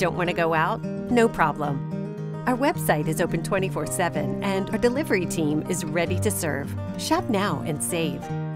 Don't want to go out? No problem. Our website is open 24/7 and our delivery team is ready to serve. Shop now and save.